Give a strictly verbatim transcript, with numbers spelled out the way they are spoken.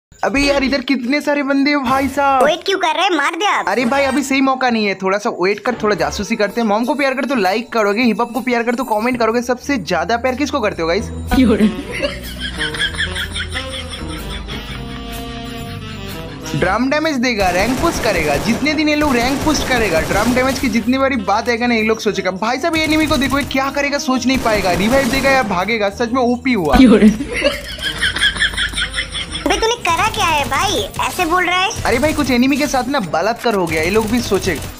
अबे यार इधर कितने सारे बंदे हैं भाई साहब। वेट क्यों कर रहे हैं, मार दे आप। अरे भाई अभी सही मौका नहीं है, थोड़ा सा वेट कर, थोड़ा जासूसी करते हैं। मॉम को प्यार कर तो लाइक करोगे, हिप हॉप को प्यार कर तो कमेंट करोगे। सबसे ज्यादा प्यार किसको करते हो गाइस? ड्रम डैमेज देगा, रैंक पुश करेगा। जितने दिन ये लोग रैंक पुश करेगा, ड्रम डैमेज की जितनी बारी बात आएगा ना, ये लोग सोचेगा भाई साहब ये एनिमी को देखो ये क्या करेगा, सोच नहीं पाएगा, रिवाइव देगा या भागेगा। सच में ओपी हुआ। अबे तूने करा क्या है भाई, ऐसे बोल रहा है? अरे भाई कुछ एनिमी के साथ ना बलात्कार हो गया, ये लोग भी सोचे